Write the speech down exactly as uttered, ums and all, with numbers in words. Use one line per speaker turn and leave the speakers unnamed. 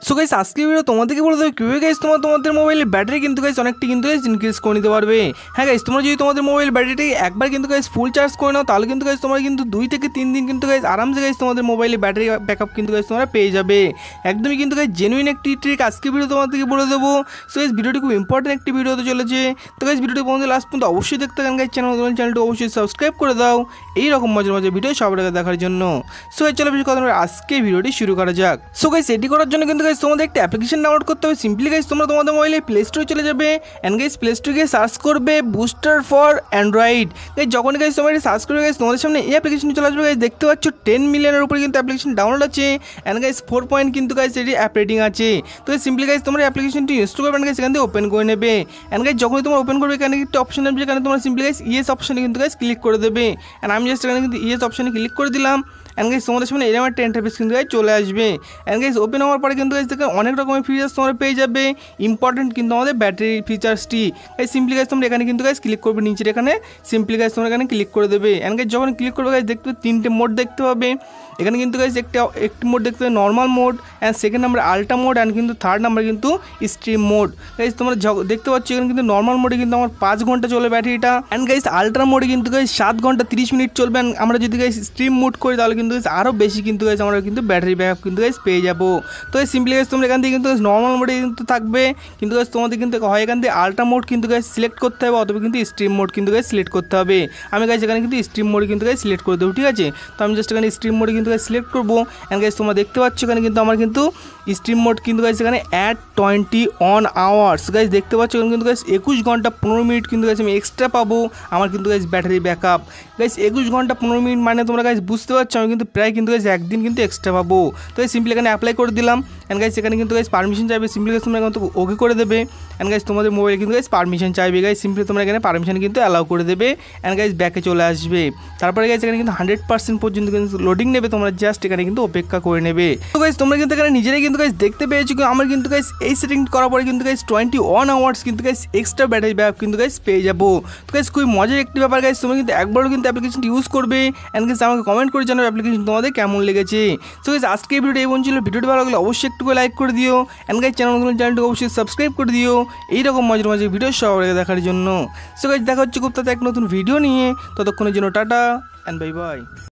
So guys আজকে video তোমাদেরকে বলে দেবো কিভাবে গাইস তোমরা তোমাদের মোবাইলের ব্যাটারি কিন্তু গাইস অনেকটি কিন্তু গাইস ইনক্রিজ করে নিতে পারবে। হ্যাঁ গাইস তোমরা যদি তোমাদের মোবাইল ব্যাটারিটি একবার কিন্তু গাইস ফুল চার্জ করে নাও তাহলে কিন্তু গাইস তোমরা কিন্তু দুই থেকে তিন দিন কিন্তু গাইস আরামসে গাইস তোমাদের মোবাইলের ব্যাটারি ব্যাকআপ কিন্তু গাইস তোমরা পেয়ে যাবে। একদমই কিন্তু গাইস জেনুইন একটি ট্রিক আজকে ভিডিও তোমাদেরকে বলে দেবো। সো গাইস ভিডিওটি খুব ইম্পর্টেন্ট একটি ভিডিও হতে চলেছে। তো গাইস ভিডিওটি বন্ধু লাস্ট পর্যন্ত অবশ্যই দেখতে থাকেন গাইস। চ্যানেল চ্যানেলটি অবশ্যই সাবস্ক্রাইব করে দাও এই রকম মজার মজার ভিডিও সবার আগে দেখার জন্য। সো গাইস চলো বেশি কথা না আজকে ভিডিওটি শুরু করা যাক। সো গাইস এটি করার জন্য কিন্তু গাইস তোমাদের একটা অ্যাপ্লিকেশন ডাউনলোড করতে হবে। সিম্পলি গাইস তোমরা তোমাদের মোবাইলে প্লে স্টোরে চলে যাবে এন্ড গাইস প্লে স্টোরে গিয়ে সার্চ করবে বুস্টার ফর অ্যান্ড্রয়েড। গাইস যখন গাইস তোমরা এটা সার্চ করবে গাইস তোমাদের সামনে এই অ্যাপ্লিকেশনটি চলে আসবে। গাইস দেখতে পাচ্ছ টেন মিলিয়নের উপরে কিন্তু অ্যাপ্লিকেশন ডাউনলোড আছে এন্ড গাইস ফোর পয়েন্ট কিন্তু গাইস এটি অ্যাপ রেটিং আছে। তো সিম্পলি গাইস তোমরা অ্যাপ্লিকেশনটি ইনস্টল করবে গাইস সেখান থেকে ওপেন করে নেবে এন্ড গাইস যখন তোমরা ওপেন করবে এখানে একটা অপশন আসবে যেখানে তোমরা সিম্পলি গাইস ইয়েস অপশনে কিন্তু গাইস ক্লিক করে দেবে এন্ড আমি জাস্ট এখানে কিন্তু ইয়েস অপশনে ক্লিক করে দিলাম এন্ড গাইস তোমাদের সামনে এরকম একটা ইন্টারফেস কিন্তু গাইস চলে আসবে এন্ড গাইস ওপেন হওয়ার পরে কিন্তু গাইস দেখো অনেক রকমের ফিচার্স তোমরা পেয়ে যাবে। ইম্পর্টেন্ট কিন্তু আমাদের ব্যাটারি ফিচার্সটি গাইস সিম্পলি গাইস তোমরা এখানে কিন্তু গাইস ক্লিক করবে নিচের এখানে সিম্পলি গাইস তোমরা এখানে ক্লিক করে দেবে এন্ড গাইস যখন ক্লিক করবে গাইস দেখতে তিনটে মোড দেখতে পাবে। এখানে কিন্তু গাইস একটা একটি মোড দেখতে পাবে normal mode and second number ultra mode and কিন্তু থার্ড নাম্বার কিন্তু স্ট্রিম মোড। গাইস তোমরা দেখতে পাচ্ছ এখানে কিন্তু নর্মাল মোডে কিন্তু আমার পাঁচ ঘন্টা চলে ব্যাটারিটা অ্যান্ড গাইস আল্ট্রা মোডে কিন্তু গাইস সাত ঘন্টা তিরিশ মিনিট চলবে। আমরা যদি গাইস স্ট্রিম মোড করি তাহলে কিন্তু গাইস আরও বেশি কিন্তু গাইস আমরা কিন্তু ব্যাটারি ব্যাকআপ কিন্তু গাইস পেয়ে যাবো। তো এই সিম্পলি গাইস তোমরা এখান থেকে কিন্তু নর্মাল মোডে কিন্তু থাকবে কিন্তু গাইস তোমাদের কিন্তু হয় এখান থেকে আল্ট্রা মোড কিন্তু গাইস সিলেক্ট করতে হবে অথবা কিন্তু স্ট্রিম মোড কিন্তু গাইস সিলেক্ট করতে হবে। আমি গাইস এখানে কিন্তু স্ট্রিম মোডে কিন্তু গাইস সিলেক্ট করে দেবো, ঠিক আছে। তো আমি জাস্ট এখানে স্ট্রিম মোডে কিন্তু গাইস সিলেক্ট করবো এন্ড গাইস তোমরা দেখতে পাচ্ছ এখানে কিন্তু আমার কিন্তু স্ট্রিম মোড কিন্তু গাইস এখানে at twenty one hours guys দেখতে পাচ্ছ এখানে কিন্তু গাইস একুশ ঘন্টা পনেরো মিনিট কিন্তু গাইস আমি এক্সট্রা পাবো আমার কিন্তু গাইস ব্যাটারি ব্যাকআপ। গাইস একুশ ঘন্টা পনেরো মিনিট মানে তোমরা গাইস বুঝতে পারছো আমি কিন্তু প্রায় কিন্তু গাইস একদিন কিন্তু এক্সট্রা পাবো। তো এই সিম্পলি এখানে অ্যাপ্লাই করে দিলাম এন্ড গাইস এখানে কিন্তু গাইস পারমিশন চাইবে সিম্পলি গাইস তোমরা এখানে ওকে করে দেবে এন্ড গাইস তোমাদের মোবাইলে কিন্তু গাইস পারমিশন চাইবে গাইস সিম্পলি তোমরা এখানে পারমিশন কিন্তু অ্যালাউ করে দেবে এন্ড গাইস ব্যাকে চলে আসবে। তারপরে গাইস এখানে কিন্তু হান্ড্রেড পার্সেন্ট পর্যন্ত কিন্তু লোডিং নেবে, তোমরা জাস্ট এখানে কিন্তু অপেক্ষা করে নেবে। তো গাইস তোমরা কিন্তু এখানে নিজেরাই কিন্তু গাইস দেখতে পেয়েছো আমার কিন্তু গাইস এই সেটিং করার পরে কিন্তু গাইস টোয়েন্টি ওয়ান আওয়ার্স কিন্তু গাইস এক্সট্রা ব্যাটারি ব্যাকআপ কিন্তু গাইস পেয়ে যাবো। তো গাইস খুবই মজার একটি ব্যাপার গাইস, তোমরা কিন্তু একবারও কিন্তু অ্যাপ্লিকেশনটি ইউজ করবে এন্ড গাইস আমাকে কমেন্ট করে জানাবে অ্যাপ্লিকেশন তোমাদের কেমন লেগেছে। তো গাইস আজকে এই ভিডিওটা এই পর্যন্ত ছিল। ভিডিওটি ভালো লাগলে অবশ্যই একটু লাইক করে দিও এন্ড গাইস চ্যানেল চ্যানেলটি অবশ্যই সাবস্ক্রাইব করে দিও এইরকম মজার মজার ভিডিও সবার আগে দেখার জন্য। সো গাইস দেখা হচ্ছে খুব তাড়াতাড়ি এক নতুন ভিডিও নিয়ে, ততক্ষণের জন্য টাটা এন্ড বাই বাই।